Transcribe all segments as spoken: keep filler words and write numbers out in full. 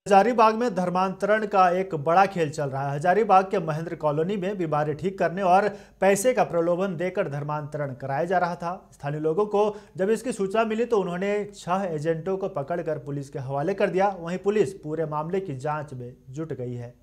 हजारीबाग में धर्मांतरण का एक बड़ा खेल चल रहा है। हजारीबाग के महेंद्र कॉलोनी में बीमारी ठीक करने और पैसे का प्रलोभन देकर धर्मांतरण कराया जा रहा था। स्थानीय लोगों को जब इसकी सूचना मिली तो उन्होंने छह एजेंटों को पकड़कर पुलिस के हवाले कर दिया। वहीं पुलिस पूरे मामले की जांच में जुट गई है।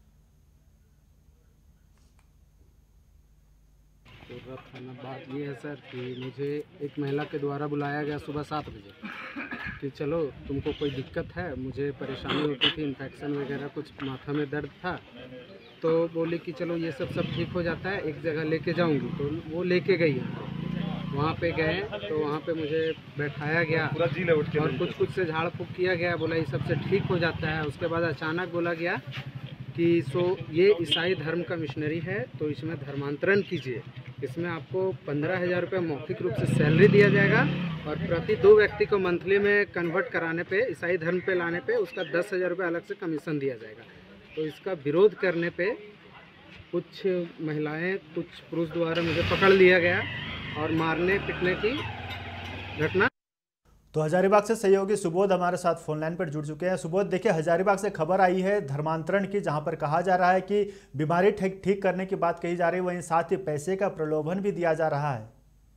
थाना बात ये है सर कि मुझे एक महिला के द्वारा बुलाया गया सुबह सात बजे कि चलो तुमको कोई दिक्कत है, मुझे परेशानी होती थी, इन्फेक्शन वगैरह कुछ माथा में दर्द था, तो बोली कि चलो ये सब सब ठीक हो जाता है, एक जगह लेके जाऊंगी। तो वो लेके गई वहाँ पे गए तो वहाँ पे मुझे बैठाया गया और कुछ कुछ से झाड़ फूँक किया गया, बोला ये सबसे ठीक हो जाता है। उसके बाद अचानक बोला गया कि सो ये ईसाई धर्म का मिशनरी है तो इसमें धर्मांतरण कीजिए, इसमें आपको पंद्रह हज़ार रुपये मौखिक रूप से सैलरी दिया जाएगा और प्रति दो व्यक्ति को मंथली में कन्वर्ट कराने पे, ईसाई धर्म पे लाने पे उसका दस हज़ार रुपये अलग से कमीशन दिया जाएगा। तो इसका विरोध करने पे कुछ महिलाएं, कुछ पुरुष द्वारा मुझे पकड़ लिया गया और मारने पिटने की घटना। तो हजारीबाग से सहयोगी सुबोध हमारे साथ फोन लाइन पर जुड़ चुके हैं। सुबोध, देखिए हजारीबाग से खबर आई है धर्मांतरण की, जहां पर कहा जा रहा है कि बीमारी ठीक ठीक करने की बात कही जा रही है, वहीं साथ ही पैसे का प्रलोभन भी दिया जा रहा है।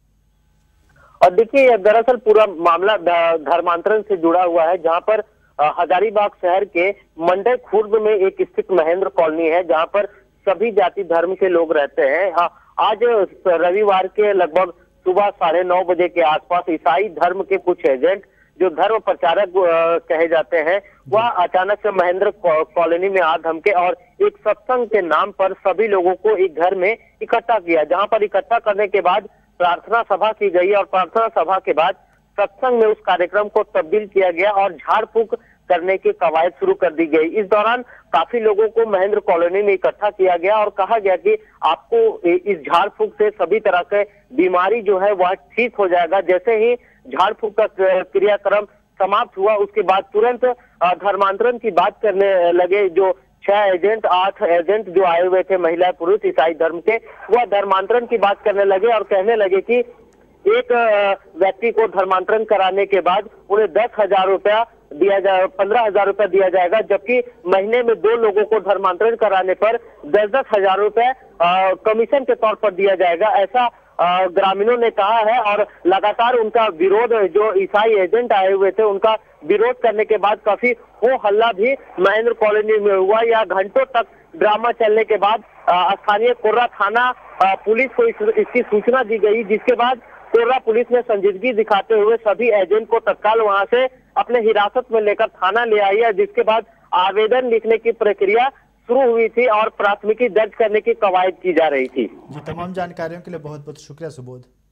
और देखिए दरअसल पूरा मामला धर्मांतरण से जुड़ा हुआ है, जहां पर हजारीबाग शहर के मंडई खुर्द में एक स्थित महेंद्र कॉलोनी है, जहां पर सभी जाति धर्म के लोग रहते हैं। आज रविवार के लगभग सुबह साढ़े नौ बजे के आसपास ईसाई धर्म के कुछ एजेंट जो धर्म प्रचारक कहे जाते हैं, वह अचानक से महेंद्र कॉलोनी में आ धमके और एक सत्संग के नाम पर सभी लोगों को एक घर में इकट्ठा किया, जहां पर इकट्ठा करने के बाद प्रार्थना सभा की गई और प्रार्थना सभा के बाद सत्संग में उस कार्यक्रम को तब्दील किया गया और झाड़ फूंक करने की कवायद शुरू कर दी गई। इस दौरान काफी लोगों को महेंद्र कॉलोनी में इकट्ठा किया गया और कहा गया कि आपको इस झाड़ फूंक से सभी तरह के बीमारी जो है वह ठीक हो जाएगा। जैसे ही झाड़ फूंक का क्रियाक्रम समाप्त हुआ उसके बाद तुरंत धर्मांतरण की बात करने लगे। जो छह एजेंट आठ एजेंट जो आए हुए थे महिला पुरुष ईसाई धर्म के, वह धर्मांतरण की बात करने लगे और कहने लगे कि एक व्यक्ति को धर्मांतरण कराने के बाद उन्हें दस हजार रुपया दिया जाए पंद्रह हजार रुपया दिया जाएगा, जबकि महीने में दो लोगों को धर्मांतरण कराने पर दस दस हजार रुपए कमीशन के तौर पर दिया जाएगा, ऐसा ग्रामीणों ने कहा है। और लगातार उनका विरोध, जो ईसाई एजेंट आए हुए थे उनका विरोध करने के बाद काफी हो हल्ला भी महेंद्र कॉलोनी में हुआ। या घंटों तक ड्रामा चलने के बाद स्थानीय कोर्रा थाना पुलिस को इस, इसकी सूचना दी गई, जिसके बाद कोर्रा पुलिस ने संजीदगी दिखाते हुए सभी एजेंट को तत्काल वहां से अपने हिरासत में लेकर थाना ले आई है, जिसके बाद आवेदन लिखने की प्रक्रिया शुरू हुई थी और प्राथमिकी दर्ज करने की कवायद की जा रही थी। जी, तमाम जानकारियों के लिए बहुत बहुत शुक्रिया सुबोध।